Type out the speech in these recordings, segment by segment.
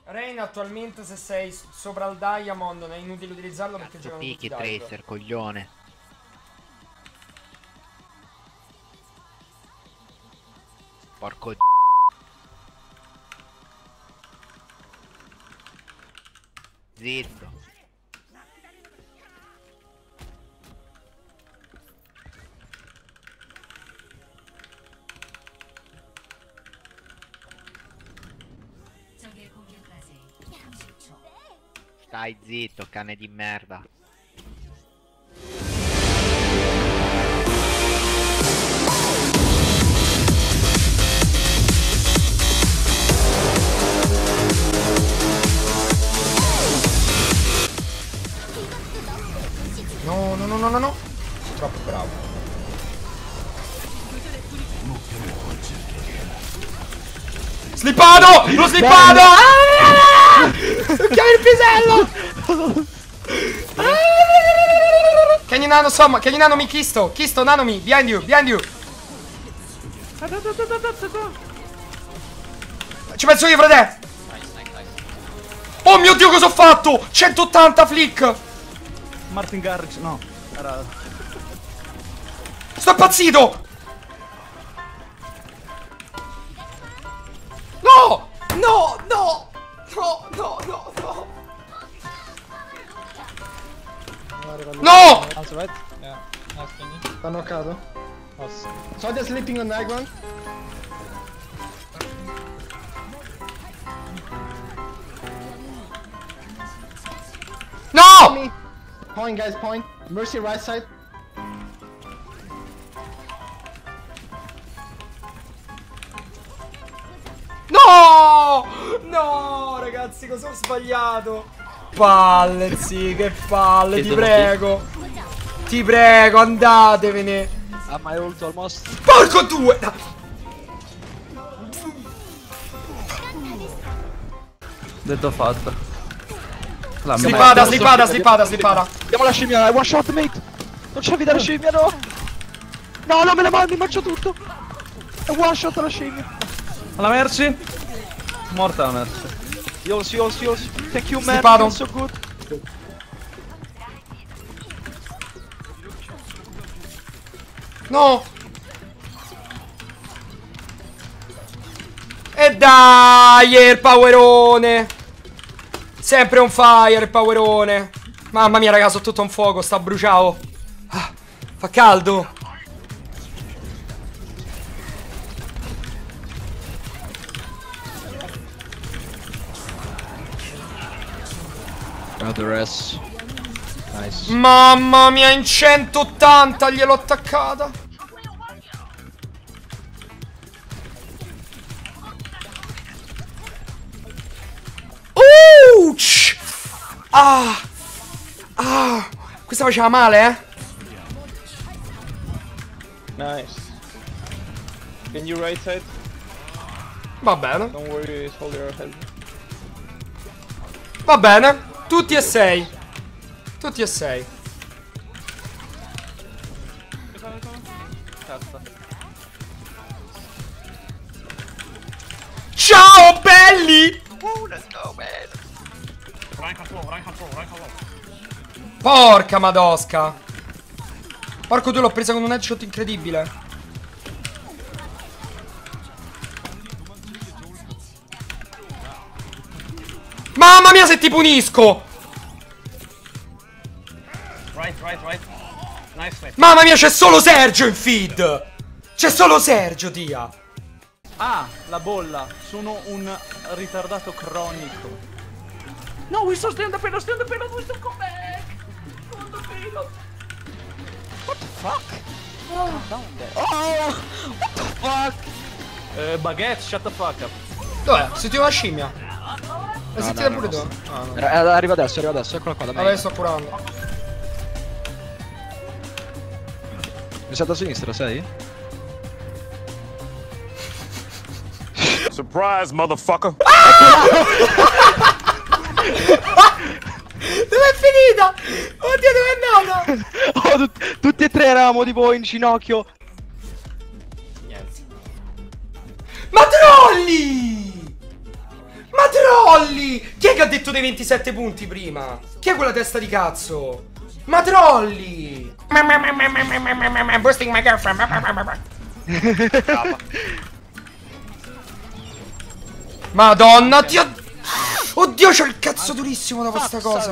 Rain attualmente se sei sopra il Diamond è inutile utilizzarlo perché Cazzo, giocano tutti picchi dive. Tracer, coglione. Porco d***o. Zitto. Stai zitto, cane di merda. No, no, no, no, no, no. Troppo bravo. Slippato! L'ho slippato! Ah! Chiami il pisello! Kenny Nano, insomma, Kenny Nano mi Kisto, Nano mi, behind you, behind you. Ci penso io, frate. Oh mio Dio, cosa ho fatto? 180 flick. Martin Garrix, no. Era... Sto impazzito! No! No, no! No, no, no, no! No! That's right. Yeah. Nice Kenny. Sta knoccato. Awesome. Soldier sleeping on high ground. No! Point guys, point. Mercy right side. No! No, ragazzi, cosa ho sbagliato? Palle, sì, che palle, ti prego. Ti prego, andatevene. My ult almost. Porco due! Detto fatto. Slippata, slippata, slippata, slippata. Andiamo alla scimmia, one shot mate. Non c'è vita la scimmia, no. No, no, me la mandi, mangio tutto. È one shot alla scimmia. Alla Mercy. Morta la Mercy. Yours. Thank you man, Slippato. so good. No! E dai, il powerone! Sempre on fire il powerone! Mamma mia, raga, sono tutto un fuoco, sta bruciando! Ah, fa caldo! The rest. Nice. Mamma mia, in 180 gliel'ho attaccata! Ah! Ah! Questa faceva male, eh? Nice. Can you right side? Va bene. Don't worry, hold your head. Va bene. Tutti e 6. Tutti e 6. Ciao belli! Let's go man. Porca madosca. Porco Dio, l'ho presa con un headshot incredibile. Mamma mia se ti punisco. Right. Nice. Mamma mia, c'è solo Sergio in feed. C'è solo Sergio, Dia. Ah, la bolla. Sono un ritardato cronico. No, we still stand the payload, we still come back. On the payload. What the fuck? Calm down there. Oh, what the fuck? Baguette, shut the fuck up. Dov'è? Sentivo una scimmia. La sentite pure tu? Ah, no. Arriva adesso, eccola qua da me. Vabbè, sto curando. Mi sa da sinistra, sei? Surprise, motherfucker! Dov'è finita? Oddio, dove è andata? Oh, tutti e tre eravamo tipo in ginocchio. Niente. Ma trolli! Ma trolli! Chi è che ha detto dei 27 punti prima? Chi è quella testa di cazzo? Ma trolli! Boosting my girlfriend. Madonna, Dio! Oddio, c'ho il cazzo durissimo da questa cosa.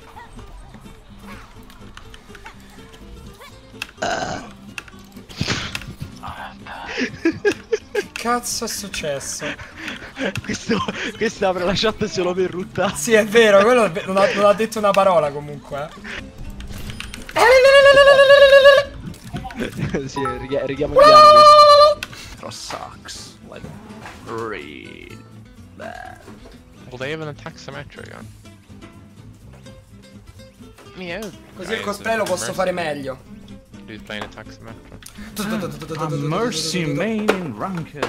Che cazzo è successo? Questo apre la chat solo per ruttare. Sì, è vero, quello non ha detto una parola comunque. Sì, righiamo gli anni. Però sucks. Like, real bad. Will they have an attack symmetry on? Yeah. Così il cosplay lo posso fare meglio. He's playing attack symmetry. A Mercy main in ranked.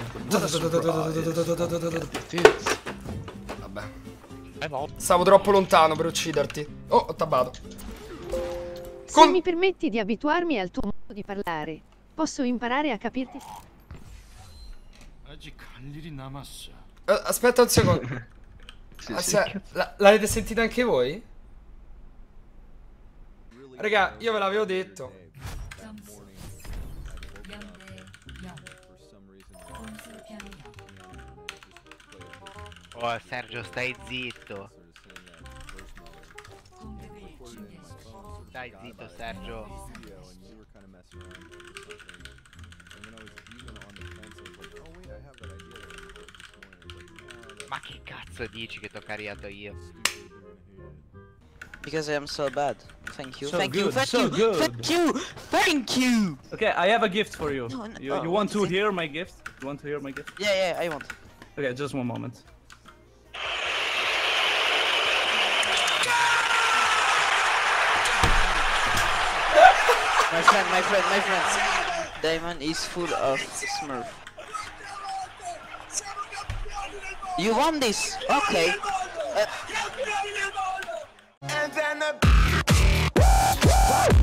Vabbè. I've all Stavo troppo lontano per ucciderti. Oh, ho tabbato. Se mi permetti di abituarmi al tuo modo di parlare, posso imparare a capirti. Aspetta un secondo. L'avete sentita anche voi? Raga, io ve l'avevo detto. Oh, Sergio, stai zitto. Stai zitto, Sergio. Ma che cazzo dici che t'ho caricato io? Because I am so bad. Thank you. So Thank you. good, Thank so you. good. Thank you. Thank you. Okay, I have a gift for you. No, no, You want to is it- hear my gift? You want to hear my gift? Yeah, I want. Okay, just one moment. My friend. Diamond is full of Smurf. You want this? Okay. And then the